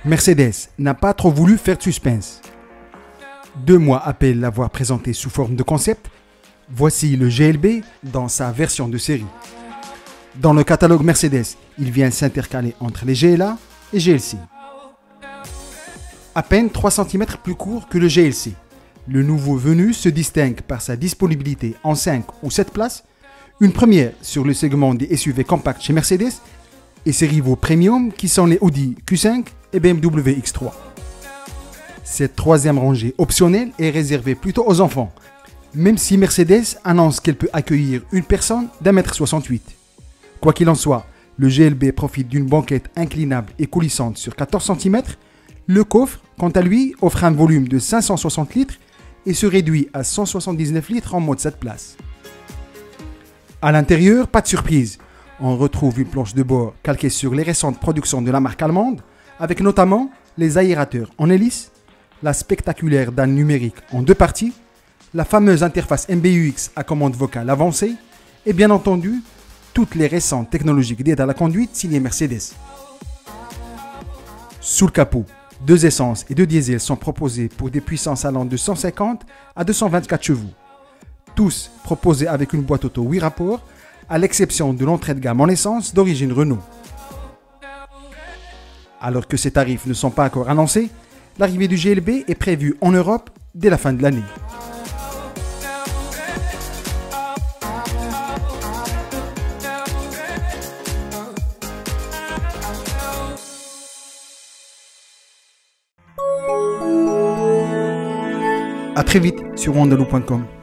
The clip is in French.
Mercedes n'a pas trop voulu faire de suspense. 2 mois après l'avoir présenté sous forme de concept, voici le GLB dans sa version de série. Dans le catalogue Mercedes, il vient s'intercaler entre les GLA et GLC. À peine 3 cm plus court que le GLC, le nouveau venu se distingue par sa disponibilité en 5 ou 7 places, une première sur le segment des SUV compacts chez Mercedes et ses rivaux premium qui sont les Audi Q5 et BMW X3. Cette troisième rangée optionnelle est réservée plutôt aux enfants, même si Mercedes annonce qu'elle peut accueillir une personne d'1,68 m. Quoi qu'il en soit, le GLB profite d'une banquette inclinable et coulissante sur 14 cm. Le coffre, quant à lui, offre un volume de 560 litres et se réduit à 179 litres en mode 7 places. À l'intérieur, pas de surprise. On retrouve une planche de bord calquée sur les récentes productions de la marque allemande, avec notamment les aérateurs en hélice, la spectaculaire dalle numérique en 2 parties, la fameuse interface MBUX à commande vocale avancée et bien entendu, toutes les récentes technologies d'aide à la conduite signées Mercedes. Sous le capot, 2 essences et 2 diesels sont proposés pour des puissances allant de 150 à 224 chevaux. Tous proposés avec une boîte auto 8 rapports, à l'exception de l'entrée de gamme en essence d'origine Renault. Alors que ces tarifs ne sont pas encore annoncés, l'arrivée du GLB est prévue en Europe dès la fin de l'année. A très vite sur wandaloo.com.